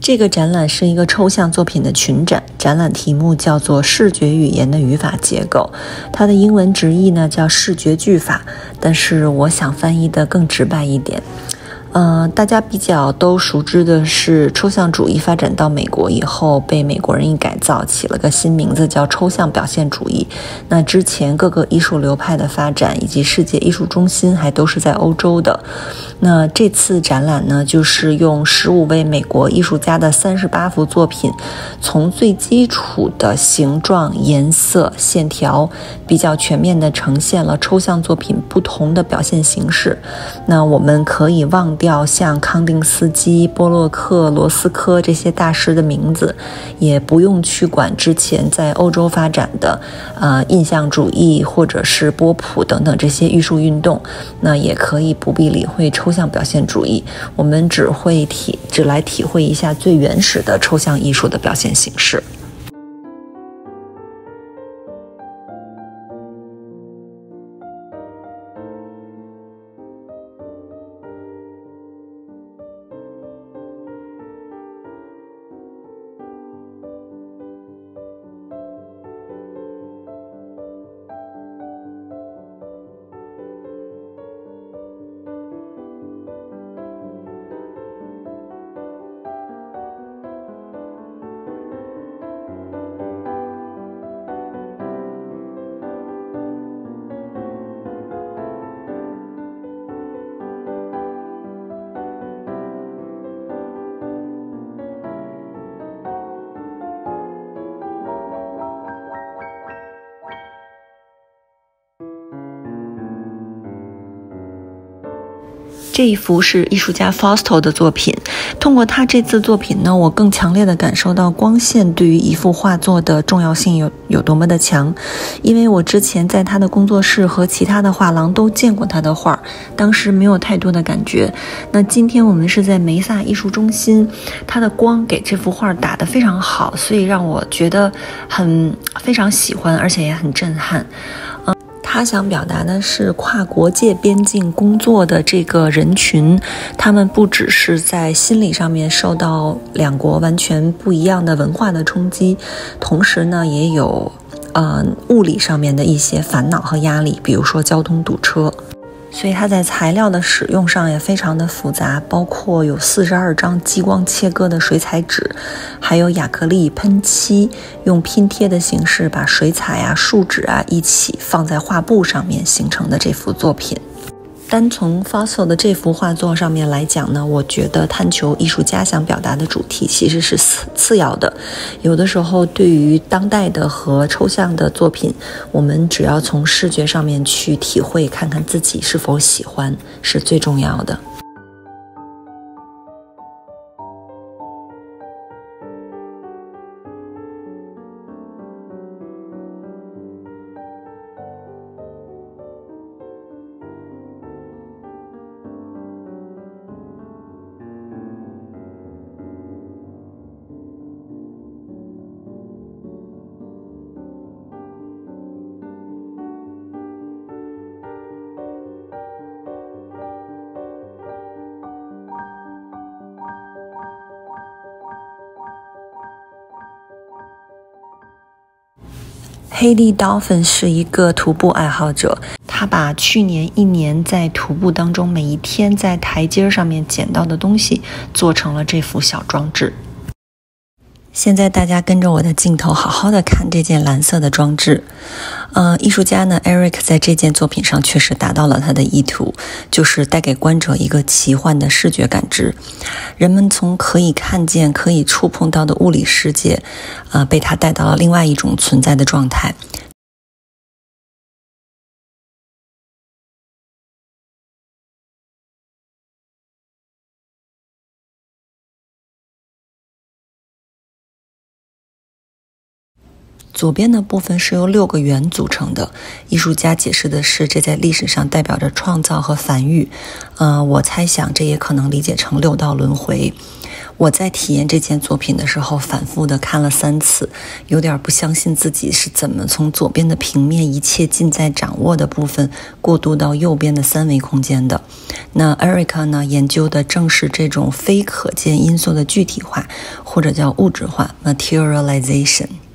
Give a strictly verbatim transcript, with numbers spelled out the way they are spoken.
这个展览是一个抽象作品的群展，展览题目叫做视觉语言的语法结构，它的英文直译呢叫视觉句法，但是我想翻译的更直白一点。呃，大家比较都熟知的是抽象主义发展到美国以后被美国人一改造，起了个新名字叫抽象表现主义。那之前各个艺术流派的发展以及世界艺术中心还都是在欧洲的。那这次展览呢，就是用十五位美国艺术家的三十八幅作品，从最基础的形状、颜色、线条，比较全面地呈现了抽象作品不同的表现形式。那我们可以忘掉像康定斯基、波洛克、罗斯科这些大师的名字，也不用去管之前在欧洲发展的呃印象主义或者是波普等等这些艺术运动，那也可以不必理会抽象表现主义，我们只会体只来体会一下最原始的抽象艺术的表现形式。这一幅是艺术家 Fausto 的作品，通过他这次作品呢，我更强烈地感受到光线对于一幅画作的重要性有有多么的强。因为我之前在他的工作室和其他的画廊都见过他的画，当时没有太多的感觉。那今天我们是在梅萨艺术中心，他的光给这幅画打得非常好，所以让我觉得很非常喜欢，而且也很震撼。嗯他想表达的是跨国界边境工作的这个人群，他们不只是在心理上面受到两国完全不一样的文化的冲击，同时呢也有呃物理上面的一些烦恼和压力，比如说交通堵车。所以它在材料的使用上也非常的复杂，包括有四十二张激光切割的水彩纸，还有亚克力喷漆，用拼贴的形式把水彩啊、树脂啊一起放在画布上面形成的这幅作品。单从 Fausto 的这幅画作上面来讲呢，我觉得探求艺术家想表达的主题其实是次次要的。有的时候对于当代的和抽象的作品，我们只要从视觉上面去体会，看看自己是否喜欢，是最重要的。黑利 Dolphin 是一个徒步爱好者，他把去年一年在徒步当中每一天在台阶上面捡到的东西做成了这幅小装置。现在大家跟着我的镜头好好的看这件蓝色的装置。呃，艺术家呢 Eric 在这件作品上确实达到了他的意图，就是带给观者一个奇幻的视觉感知。人们从可以看见、可以触碰到的物理世界，呃，被他带到了另外一种存在的状态。左边的部分是由六个圆组成的，艺术家解释的是这在历史上代表着创造和繁育，呃，我猜想这也可能理解成六道轮回。 我在体验这件作品的时候，反复的看了三次，有点不相信自己是怎么从左边的平面一切尽在掌握的部分过渡到右边的三维空间的。那 Erica 呢，研究的正是这种非可见因素的具体化，或者叫物质化 materialization。